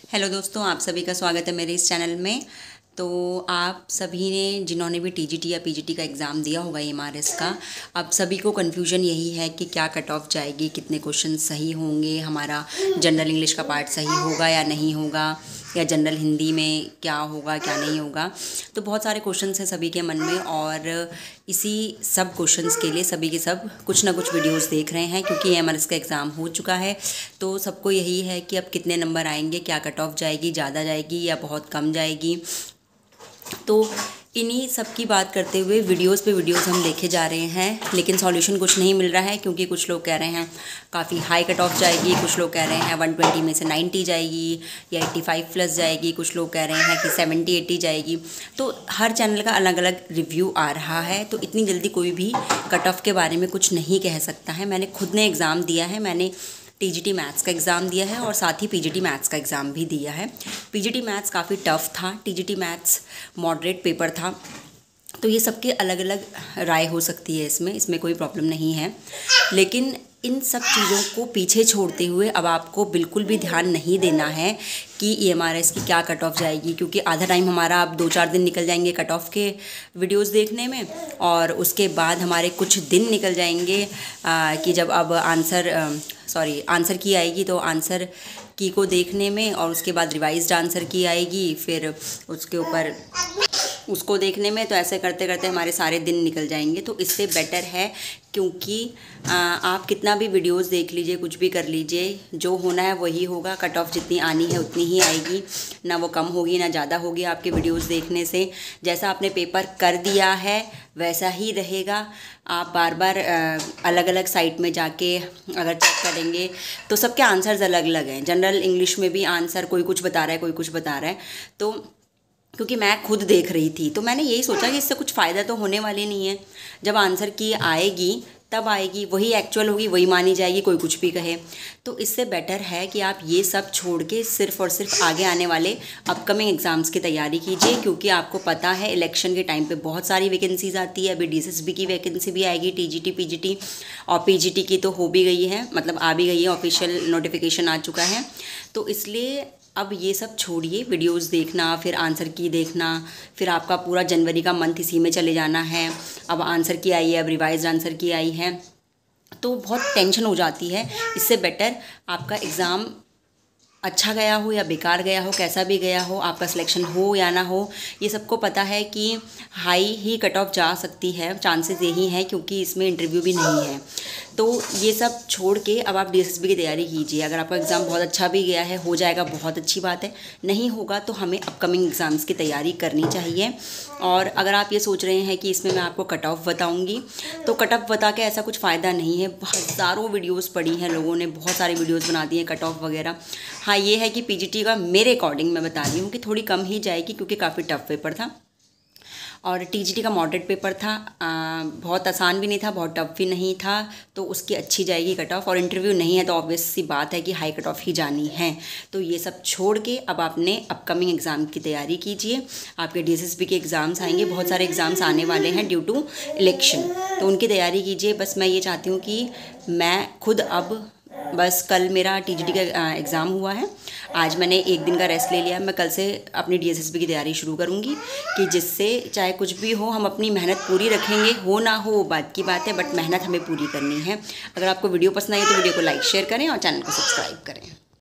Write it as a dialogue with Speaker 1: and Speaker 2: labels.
Speaker 1: Hello दोस्तों, आप सभी का स्वागत है मेरे इस चैनल में। तो आप सभी ने जिन्होंने भी टीजीटी या पीजीटी का एग्ज़ाम दिया होगा एमआरएस का, अब सभी को कन्फ्यूजन यही है कि क्या कट ऑफ जाएगी, कितने क्वेश्चन सही होंगे, हमारा जनरल इंग्लिश का पार्ट सही होगा या नहीं होगा, या जनरल हिंदी में क्या होगा क्या नहीं होगा। तो बहुत सारे क्वेश्चंस हैं सभी के मन में, और इसी सब क्वेश्चंस के लिए सभी के सब कुछ ना कुछ वीडियोस देख रहे हैं, क्योंकि एमआरएस का एग्ज़ाम हो चुका है। तो सबको यही है कि अब कितने नंबर आएंगे, क्या कट ऑफ जाएगी, ज़्यादा जाएगी या बहुत कम जाएगी। तो इन्हीं सब की बात करते हुए वीडियोस पे वीडियोस हम देखे जा रहे हैं, लेकिन सॉल्यूशन कुछ नहीं मिल रहा है, क्योंकि कुछ लोग कह रहे हैं काफ़ी हाई कट ऑफ जाएगी, कुछ लोग कह रहे हैं 120 में से 90 जाएगी या 85 प्लस जाएगी, कुछ लोग कह रहे हैं कि 70-80 जाएगी। तो हर चैनल का अलग अलग रिव्यू आ रहा है, तो इतनी जल्दी कोई भी कट ऑफ के बारे में कुछ नहीं कह सकता है। मैंने खुद ने एग्ज़ाम दिया है, मैंने टीजीटी मैथ्स का एग्ज़ाम दिया है और साथ ही पीजीटी मैथ्स का एग्ज़ाम भी दिया है। पीजीटी मैथ्स काफ़ी टफ था, टीजीटी मैथ्स मॉडरेट पेपर था। तो ये सबके अलग अलग राय हो सकती है, इसमें कोई प्रॉब्लम नहीं है। लेकिन इन सब चीज़ों को पीछे छोड़ते हुए अब आपको बिल्कुल भी ध्यान नहीं देना है कि एमआरएस की क्या कट ऑफ जाएगी, क्योंकि आधा टाइम हमारा अब 2-4 दिन निकल जाएंगे कट ऑफ के वीडियोस देखने में, और उसके बाद हमारे कुछ दिन निकल जाएंगे कि जब अब आंसर की आएगी तो आंसर की को देखने में, और उसके बाद रिवाइज्ड आंसर की आएगी, फिर उसके ऊपर उसको देखने में। तो ऐसे करते करते हमारे सारे दिन निकल जाएंगे। तो इससे बेटर है, क्योंकि आप कितना भी वीडियोस देख लीजिए, कुछ भी कर लीजिए, जो होना है वही होगा। कट ऑफ जितनी आनी है उतनी ही आएगी, ना वो कम होगी ना ज़्यादा होगी आपके वीडियोस देखने से। जैसा आपने पेपर कर दिया है वैसा ही रहेगा। आप बार बार अलग अलग साइट में जाके अगर चेक करेंगे तो सबके आंसर्स अलग अलग हैं। जनरल इंग्लिश में भी आंसर कोई कुछ बता रहा है, कोई कुछ बता रहा है। तो क्योंकि मैं खुद देख रही थी, तो मैंने यही सोचा कि इससे कुछ फ़ायदा तो होने वाली नहीं है। जब आंसर की आएगी तब आएगी, वही एक्चुअल होगी, वही मानी जाएगी, कोई कुछ भी कहे। तो इससे बेटर है कि आप ये सब छोड़ के सिर्फ़ और सिर्फ आगे आने वाले अपकमिंग एग्ज़ाम्स की तैयारी कीजिए, क्योंकि आपको पता है इलेक्शन के टाइम पे बहुत सारी वैकेंसीज़ आती है। अभी डीएसएसबी की वैकेंसी भी आएगी, टीजीटी पीजीटी और पीजीटी की तो हो भी गई है, मतलब आ भी गई है, ऑफिशियल नोटिफिकेशन आ चुका है। तो इसलिए अब ये सब छोड़िए, वीडियोस देखना, फिर आंसर की देखना, फिर आपका पूरा जनवरी का मंथ इसी में चले जाना है। अब आंसर की आई है, अब रिवाइज्ड आंसर की आई है, तो बहुत टेंशन हो जाती है। इससे बेटर आपका एग्ज़ाम अच्छा गया हो या बेकार गया हो, कैसा भी गया हो, आपका सिलेक्शन हो या ना हो, ये सबको पता है कि हाई ही कट ऑफ जा सकती है, चांसेस यही हैं, क्योंकि इसमें इंटरव्यू भी नहीं है। तो ये सब छोड़ के अब आप डीएसएसबी की तैयारी कीजिए। अगर आपका एग्ज़ाम बहुत अच्छा भी गया है, हो जाएगा, बहुत अच्छी बात है। नहीं होगा तो हमें अपकमिंग एग्ज़ाम्स की तैयारी करनी चाहिए। और अगर आप ये सोच रहे हैं कि इसमें मैं आपको कट ऑफ बताऊँगी, तो कट ऑफ बता के ऐसा कुछ फ़ायदा नहीं है। हज़ारों वीडियोज़ पड़ी हैं, लोगों ने बहुत सारी वीडियोज़ बना दी हैं कट ऑफ वगैरह। हाँ, ये है कि पीजीटी का मेरे अकॉर्डिंग मैं बता रही हूँ कि थोड़ी कम ही जाएगी, क्योंकि काफ़ी टफ पेपर था, और टीजीटी का मॉडरेट पेपर था। बहुत आसान भी नहीं था, बहुत टफ भी नहीं था, तो उसकी अच्छी जाएगी कट ऑफ। और इंटरव्यू नहीं है तो ऑब्वियस सी बात है कि हाई कट ऑफ ही जानी है। तो ये सब छोड़ के अब आपने अपकमिंग एग्ज़ाम की तैयारी कीजिए। आपके डीएसएसबी के एग्ज़ाम्स आएंगे, बहुत सारे एग्ज़ाम्स आने वाले हैं ड्यू टू इलेक्शन, तो उनकी तैयारी कीजिए। बस मैं ये चाहती हूँ कि मैं खुद अब बस कल मेरा टीजीटी का एग्ज़ाम हुआ है, आज मैंने एक दिन का रेस्ट ले लिया। मैं कल से अपनी डीएसएसबी की तैयारी शुरू करूँगी, कि जिससे चाहे कुछ भी हो हम अपनी मेहनत पूरी रखेंगे। हो ना हो बात की बात है, बट मेहनत हमें पूरी करनी है। अगर आपको वीडियो पसंद आई तो वीडियो को लाइक शेयर करें और चैनल को सब्सक्राइब करें।